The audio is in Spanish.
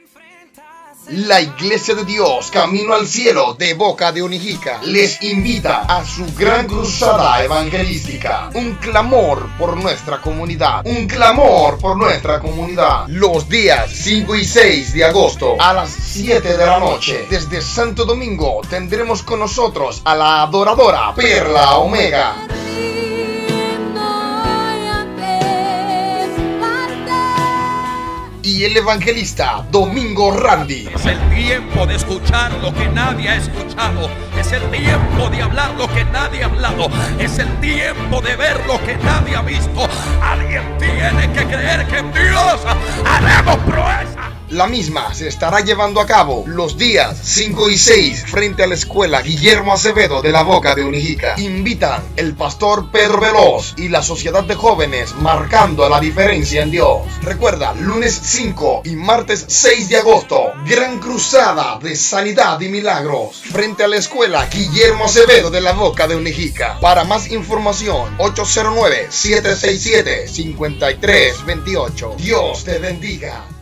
La Iglesia de Dios Camino al Cielo de Boca de Unijica les invita a su gran cruzada evangelística. Un clamor por nuestra comunidad. Un clamor por nuestra comunidad. Los días 5 y 6 de agosto a las 7 de la noche. Desde Santo Domingo tendremos con nosotros a la adoradora Perla Omega. Y el evangelista Domingo Randy. Es el tiempo de escuchar lo que nadie ha escuchado. Es el tiempo de hablar lo que nadie ha hablado. Es el tiempo de ver lo que nadie ha visto. Alguien tiene que creer que en Dios haremos proeza. La misma se estará llevando a cabo los días 5 y 6 frente a la escuela Guillermo Acevedo de la Boca de Unijica. Invitan el pastor Pedro Veloz y la Sociedad de Jóvenes Marcando la Diferencia en Dios. Recuerda, lunes 5 y martes 6 de agosto, gran cruzada de sanidad y milagros frente a la escuela Guillermo Acevedo de la Boca de Unijica. Para más información, 809-767-5328. Dios te bendiga.